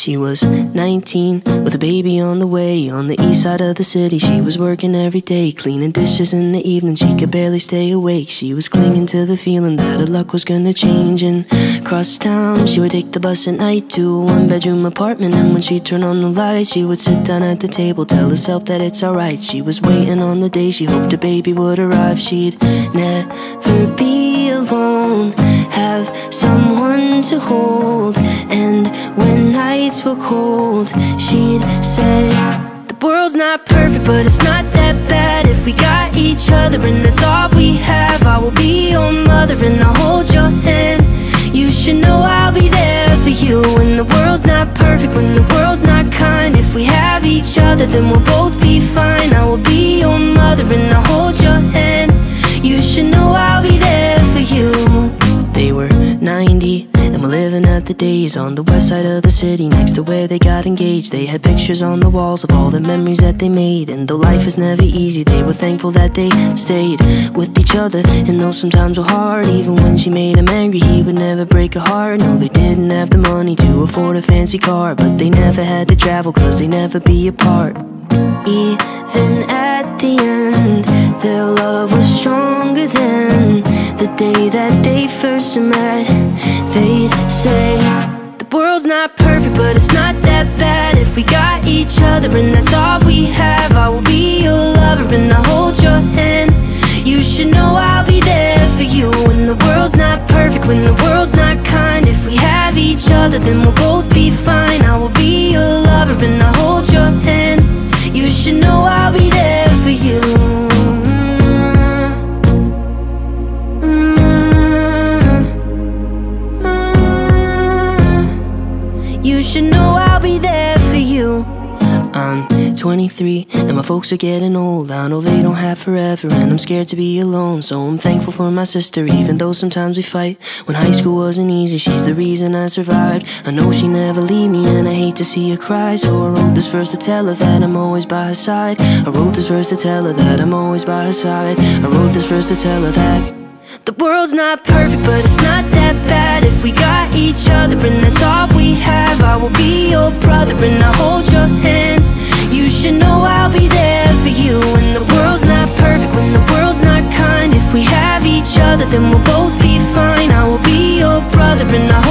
She was 19 with a baby on the way. On the east side of the city, she was working every day, cleaning dishes in the evening, she could barely stay awake. She was clinging to the feeling that her luck was gonna change. And across town, she would take the bus at night to a one-bedroom apartment. And when she'd turn on the lights, she would sit down at the table, tell herself that it's alright. She was waiting on the day she hoped a baby would arrive. She'd never be alone, have someone to hold. And when nights were cold, she'd say, the world's not perfect, but it's not that bad if we got each other, and that's all we have. I will be your mother and I'll hold your hand. You should know I'll be there for you when the world's not perfect, when the world's not kind. If we have each other, then we'll both be fine. I will be your mother and I'll hold your hand. You should know I'll be there for you. They were 90 and were living at the days on the west side of the city, next to where they got engaged. They had pictures on the walls of all the memories that they made. And though life is never easy, they were thankful that they stayed with each other. And though sometimes were hard, even when she made him angry, he would never break her heart. No, they didn't have the money to afford a fancy car, but they never had to travel, cause they never be apart. Even at the end, their love was stronger than the day that they first met. They'd say, the world's not perfect, but it's not that bad if we got each other, and that's all we have. I will be your lover and I'll hold your hand. You should know I'll be there for you when the world's not perfect, when the world's not kind. If we have each other, then we'll both be fine. I will be your lover and I'll hold your hand. You should know I'll be there for you. You should know I'll be there for you. I'm 23 and my folks are getting old. I know they don't have forever and I'm scared to be alone. So I'm thankful for my sister, even though sometimes we fight. When high school wasn't easy, she's the reason I survived. I know she never leave me and I hate to see her cry. So I wrote this verse to tell her that I'm always by her side. I wrote this verse to tell her that I'm always by her side. I wrote this verse to tell her that the world's not perfect, but it's not that bad if we got each other, and that's all we have. I will be your brother and I'll hold your hand. You should know I'll be there for you when the world's not perfect, when the world's not kind. If we have each other, then we'll both be fine. I will be your brother and I'll